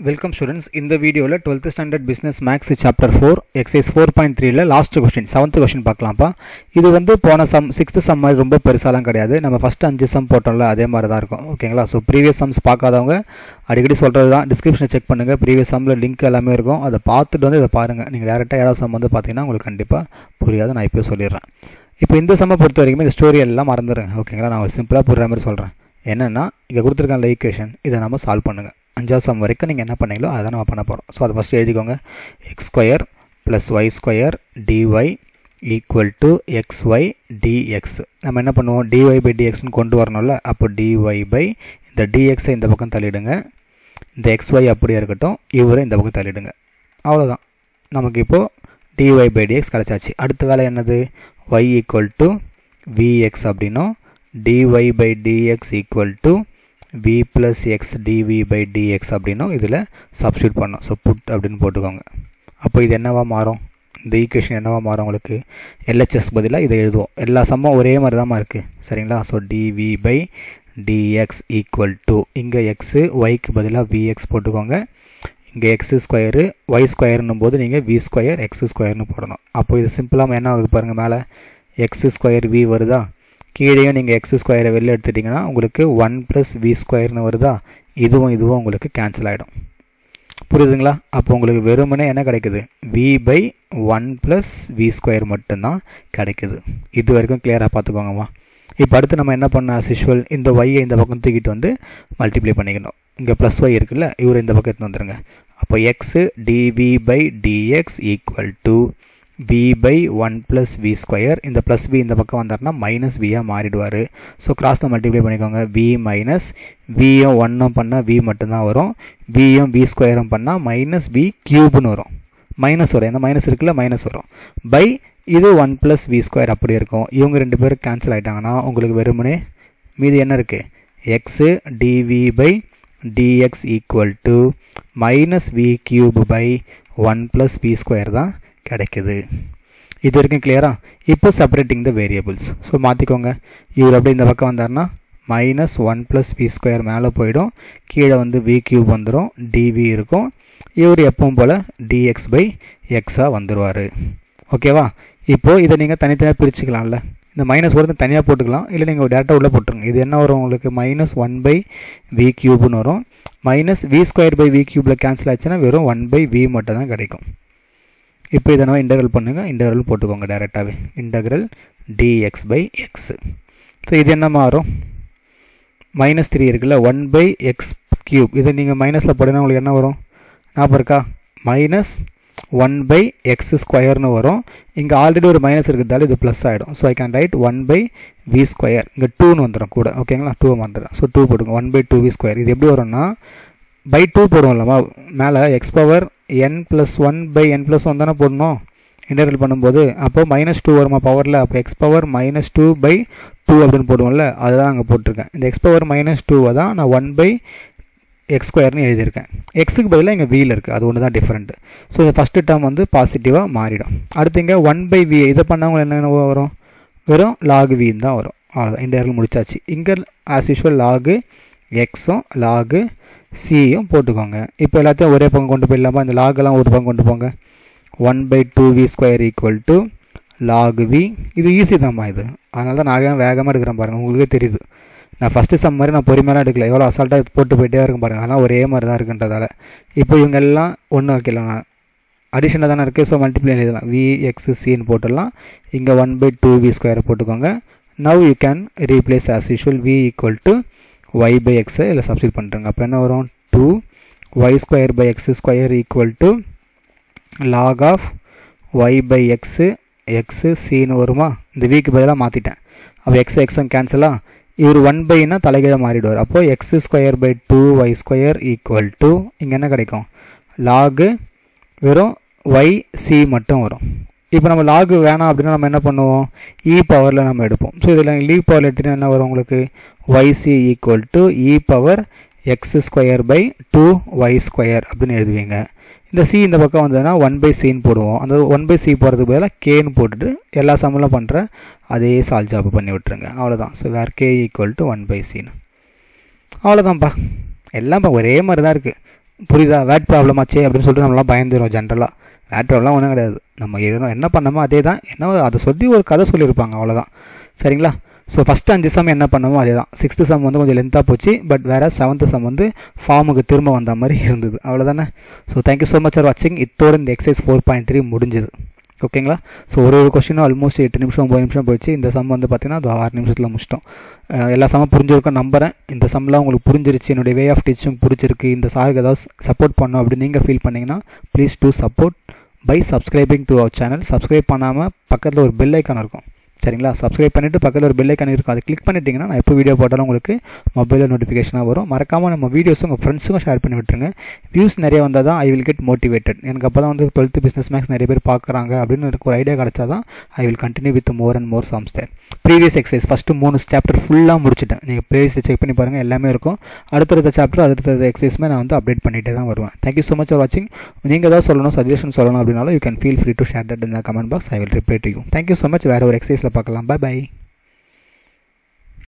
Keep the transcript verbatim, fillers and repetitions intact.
Welcome students. In the video la twelfth standard business max chapter four exercise four point three la last question seventh question பார்க்கலாம்ப்பா. இது வந்து போன sum sixth sum மாதிரி ரொம்ப பெருசாலாம் கிடையாது. நம்ம first five sum போட்டோம்ல அதே மாதிரி தான் இருக்கும். ஓகேங்களா? சோ previous sums பார்க்காதவங்க அடிக்கடி சொல்றது தான் description செக் பண்ணுங்க. previous sumல லிங்க் எல்லாமே இருக்கும். அத பார்த்துட்டு வந்து இத பாருங்க. நீங்க டைரக்டா ஏதாவது sum வந்து பாத்தீங்கன்னா உங்களுக்கு கண்டிப்பா புரியாது. நான் இப்பவே சொல்லிறேன். இப்போ இந்த sum பொறுத்த வரைக்கும் இந்த ஸ்டோரி எல்லாம் மறந்துருங்க. ஓகேங்களா? நான் ஒரு சிம்பிளா புரியுற மாதிரி சொல்றேன். என்னன்னா இங்க கொடுத்திருக்கான ஈக்குவேஷன் இத நாம சால்வ் பண்ணுங்க. அஞ்சாவது சம் வரைக்கும் நீங்கள் என்ன பண்ணீங்களோ அதை நம்ம பண்ண போகிறோம். ஸோ அதை ஃபஸ்ட்டு எழுதிக்கோங்க. X square plus Y square D Y equal to X Y D X. நம்ம என்ன பண்ணுவோம், டிஒய் பை டிஎக்ஸ்னு கொண்டு வரணும்ல. அப்போ டிஒய் பை இந்த டிஎக்ஸை இந்த பக்கம் தள்ளிடுங்க, இந்த எக்ஸ் ஒய் அப்படியே இருக்கட்டும், இவரை இந்த பக்கம் தள்ளிடுங்க. அவ்வளோதான். நமக்கு இப்போது டிஒய் பை டிஎக்ஸ் கிடச்சாச்சு. அடுத்த வேலை என்னது, ஒய் ஈக்குவல் டு விஎக்ஸ் அப்படின்னும் dy by dx equal to v plus x dv by dx அப்படின்னும் இதில் சப்ஸ்டியூட் பண்ணோம். ஸோ புட் அப்படின்னு போட்டுக்கோங்க. அப்போ இது என்னவா மாறும், இந்த ஈக்குவேஷன் என்னவா மாறும் உங்களுக்கு, எல்ஹெச்எஸ் பதிலாக இதை எழுதுவோம். எல்லா சம்மும் ஒரே மாதிரி தான் இருக்குது. சரிங்களா? So dv by dx equal to இங்கே எக்ஸு ஒய்க்கு பதிலாக vx போட்டுக்கோங்க. இங்கே எக்ஸு ஸ்கொயரு ஒய் ஸ்கொயர்னும் போது நீங்கள் வி ஸ்கொயர் எக்ஸு ஸ்கொயர்னு போடணும். அப்போ இது சிம்பிளாக என்ன ஆகுது பாருங்கள், மேலே எக்ஸு ஸ்கொயர் வி வருதா, கீழேயும் நீங்கள் எக்ஸ் ஸ்கொயரை வெளில எடுத்துட்டிங்கன்னா உங்களுக்கு ஒன் ப்ளஸ் வி ஸ்கொயர்னு வருதா, இதுவும் இதுவும் உங்களுக்கு கேன்சல் ஆகிடும். புரியுதுங்களா? அப்போ உங்களுக்கு வெறுமனே என்ன கிடைக்குது, V by one plus V square மட்டும்தான் கிடைக்குது. இது வரைக்கும் கிளியராக பார்த்துக்கோங்கம்மா. இப்போ அடுத்து நம்ம என்ன பண்ண, ஆஸ் யூஷுவல் இந்த ஒய்யை இந்த பக்கம் தூக்கிட்டு வந்து மல்டிப்ளை பண்ணிக்கணும். இங்கே ப்ளஸ் ஒய் இருக்குல்ல, இவர் இந்த பக்கம் எடுத்து வந்துடுங்க. அப்போ X D V by D X equal to v by one plus v square. இந்த ப்ளஸ் v இந்த பக்கம் வந்தார்னா மைனஸ் வியாக மாறிடுவார். ஸோ கிராஸில் மல்டிப்ளை பண்ணிக்கோங்க. v மைனஸ் வியும் ஒன்னும் பண்ணால் v மட்டும்தான் வரும், வியும் v ஸ்கொயரும் பண்ணால் மைனஸ் v கியூப்னு வரும். மைனஸ் வரும், ஏன்னா மைனஸ் இருக்குல்ல, மைனஸ் வரும். பை இது ஒன் ப்ளஸ் வி ஸ்கொயர் அப்படி இருக்கும். இவங்க ரெண்டு பேரும் கேன்சல் ஆகிட்டாங்கன்னா உங்களுக்கு வெறுமனே மீது என்ன இருக்குது, X D V by D X equal to minus V cube by one plus V square தான் கிடைக்குது. இது வரைக்கும் கிளியரா? இப்போ செப்பரேட்டிங் த வேரியபிள்ஸ். ஸோ மாற்றிக்கோங்க. இவர் அப்படியே இந்த பக்கம் வந்தார்னா minus one plus V square மேலே போயிடும், கீழே வந்து வி கியூப் வந்துடும், டிவி இருக்கும். இவர் எப்பவும் போல் டிஎக்ஸ் பை எக்ஸாக வந்துடுவார். ஓகேவா? இப்போது இதை நீங்கள் தனித்தனியாக பிரிச்சுக்கலாம்ல. இந்த மைனஸ் ஒரு தனியாக போட்டுக்கலாம், இல்லை நீங்கள் டேரெக்டாக உள்ளே போட்டுருங்க. இது என்ன வரும் உங்களுக்கு, மைனஸ் ஒன் பை வி கியூப்னு வரும். Minus V square by V கியூப்பில் கேன்சல் ஆச்சுன்னா வெறும் ஒன் பை வி மட்டும் தான் கிடைக்கும். இப்போ இதை நம்ம இன்டெக்ரல் பண்ணுங்கள். இன்டெக்ரல் போட்டுக்கோங்க டேரெக்டாகவே. Integral D X by X. So இது என்ன மாறும், மைனஸ் த்ரீ இருக்குல்ல, ஒன் பை எக்ஸ் கியூப். இதை நீங்கள் மைனஸில் போட்டிங்கன்னா உங்களுக்கு என்ன வரும், ஞாபகம் இருக்கா, மைனஸ் ஒன் பை எக்ஸ் ஸ்கொயர்னு வரும். இங்கே ஆல்ரெடி ஒரு மைனஸ் இருக்கிறதால இது ப்ளஸ் ஆகிடும். So I can write one by V square. இங்கே டூன்னு வந்துடும் கூட. ஓகேங்களா? டூ வந்துடும். ஸோ டூ போட்டுங்க. One by two V square. இது எப்படி வரும்னா பை டூ போடுவோம் இல்லைம்மா, மேலே X power N plus one by N plus one தானே போடணும் இன்டெக்ரல் பண்ணும்போது. அப்போ மைனஸ் டூ வருமா பவரில், அப்போ X power minus two by two அப்படின்னு போடுவோம்ல, அதுதான் அங்கே போட்டிருக்கேன். இந்த எக்ஸ் பவர் மைனஸ் டூவை தான் நான் ஒன் பை எக்ஸ் ஸ்கொயர்னு எழுதியிருக்கேன். எக்ஸுக்கு பதிலாக இங்கே வியில் இருக்குது, அது ஒன்று தான் டிஃப்ரெண்ட்டு. ஸோ இந்த ஃபஸ்ட்டு டேர்ம் வந்து பாசிட்டிவாக மாறிடும். அடுத்து இங்கே ஒன் பை வி, இதை பண்ணவங்க என்ன வரும், வெறும் லாகு வின்னு தான் வரும். அவ்வளோதான், இன்டெக்ரல் முடிச்சாச்சு. இங்கே ஆஸ் யூஷுவல் லாகு எக்ஸும் லாகு சியும் போட்டுக்கோங்க. இப்போ எல்லாத்தையும் ஒரே பக்கம் கொண்டு போயிடலாமா, இந்த லாகெல்லாம் ஒரு பக்கம் கொண்டு போங்க. One by two V square equal to log V. இது ஈஸி தான்மா இது, அதனால தான் நான் வேகமாக எடுக்கிறேன் பாருங்கள், உங்களுக்கே தெரியுது. நான் ஃபஸ்ட்டு சம் மாதிரி நான் பொறுமையாக எடுக்கல, எவ்வளோ அசால்ட்டாக போட்டு போயிட்டே இருக்கும் பாருங்கள். ஆனால் ஒரே மாதிரி தான் இருக்குன்றதால இப்போ இவங்க எல்லாம் ஒன்று வைக்கலாம், நான் அடிஷனில் தானே இருக்குது. ஸோ மல்டிப்ளை எழுதலாம், வி எக்ஸ் சின்னு போட்டுடலாம். இங்கே ஒன் பை டூ வி ஸ்கொயரை போட்டுக்கோங்க. Now you can replace as usual V equal to y by x இதில் சப்ஸ்டியூட் பண்ணுறங்க. அப்போ என்ன வரும், two Y square by X square equal to log of Y by X X சின்னு வருமா. இந்த வீக்கு பதிலாக மாற்றிட்டேன். அப்போ எக்ஸ் எக்ஸும் கேன்சலாக, இவர் ஒன் பைனா தலைகீழ மாறிடுவார். அப்போது x square by two Y square equal to இங்கே என்ன கிடைக்கும், லாகு வெறும் ஒய் சி மட்டும் வரும். இப்போ நம்ம லாகு வேணாம் அப்படின்னா நம்ம என்ன பண்ணுவோம், இ பவரில் நம்ம எடுப்போம். ஸோ இதில் லீவ் பவரில் எடுத்துகிட்டு என்ன வரும் உங்களுக்கு, y c equal to e power x square by two Y square அப்படின்னு எழுதுவீங்க. இந்த சி இந்த பக்கம் வந்ததுன்னா ஒன் பை சின்னு போடுவோம். அந்த ஒன் பை சி போகிறதுக்கு பதிலாக கேன்னு போட்டுட்டு எல்லா சம்மெல்லாம் பண்ணுற அதே சால்வ் ஜாப் பண்ணி விட்டுருங்க. அவ்வளோதான். So where k equal to one by சின்னு. அவ்வளோதான்ப்பா, எல்லாம் ஒரே மாதிரி தான் இருக்குது. புரியுதா? வேட் ப்ராப்ளம் ஆச்சே அப்படின்னு சொல்லிட்டு நம்மளாம் பயந்துடும். ஜென்ரலாக வேட் ப்ராப்ளம் ஒன்றும் கிடையாது. நம்ம எதுவும் என்ன பண்ணமோ அதே தான், என்ன அதை சொல்லி ஒரு கதை சொல்லியிருப்பாங்க, அவ்வளோதான். சரிங்களா? ஸோ ஃபஸ்ட்டு அஞ்சு சம் என்ன பண்ணமோ அதே தான். சிக்ஸ்த்து சம் வந்து கொஞ்சம் லென்த்தாக போச்சு, பட் வேறு செவன்த்து சம் வந்து ஃபார்முக்கு திரும்ப வந்த மாதிரி இருந்தது, அவ்வளோதானே. So thank you so much for வாட்சிங். இத்தோடு இந்த எக்ஸசைஸ் ஃபோர் பாயிண்ட் த்ரீ முடிஞ்சது. ஓகேங்களா? ஸோ ஒரு ஒரு கொஸ்டினும் ஆல்மோஸ்ட் எட்டு நிமிஷம் ஒம்பது நிமிஷம் போயிடுச்சு. இந்த சம் வந்து பார்த்தீங்கன்னா அது ஆறு நிமிஷத்தில் முடிச்சிட்டோம். எல்லா சம்மும் புரிஞ்சிருக்கும் நம்புறேன். இந்த சம்லாம் உங்களுக்கு புரிஞ்சிருச்சு, என்னுடைய வே ஆஃப் டீச்சிங் பிடிச்சிருக்கு, இந்த சாருக்கு ஏதாவது சப்போர்ட் பண்ணோம் அப்படின்னு நீங்கள் ஃபீல் பண்ணிங்கன்னா please do support by subscribing to our channel. Subscribe பண்ணாமல் பக்கத்தில் ஒரு பெல் ஐக்கான் இருக்கும், சரிங்களா? சப்ஸ்கிரைப் பண்ணிவிட்டு பக்கத்தில் ஒரு பெல் ஐக்கான் இருக்கும், அதை கிளிக் பண்ணிட்டீங்கன்னா நான் எப்போ வீடியோ போட்டாலும் உங்களுக்கு மொபைலில் நோட்டிஃபிகேஷனாக வரும். மறக்காமல் நம்ம வீடியோஸும் உங்கள் ஃப்ரெண்ட்ஸுக்கும் ஷேர் பண்ணி விட்டுருங்க. வியூஸ் நிறைய வந்தால் தான் ஐ வில் கெட் மோட்டிவேட்டட். எனக்கு அப்போ தான் வந்து டுவெல்த்து பிஸ்னஸ் மேக்ஸ் நிறைய பேர் பார்க்குறாங்க அப்படின்னு எனக்கு ஒரு ஐடியா கிடச்சா தான் I will continue with more and more sums there. Previous exercise first மூணு சாப்டர் ஃபுல்லாக முடிச்சிட்டேன். நீங்கள் ப்ரீவியஸ் செக் பண்ணி பாருங்கள், எல்லாமே இருக்கும். அடுத்தடுத்த சாப்டர் அடுத்தடுத்த எக்ஸசைஸ்மே நான் வந்து அப்டேட் பண்ணிகிட்டே தான் வருவேன். தேங்க்யூ ஸோ மச் ஃபார் வாட்சிங். நீங்கள் ஏதாவது சொல்லணும், சஜஷன் சொல்லணும் அப்படின்னாலும் you can feel free to share that in the comment box. I will reply to you. Thank you so much. வேறு ஒரு எக்ஸசைஸில் பார்க்கலாம். Bye by.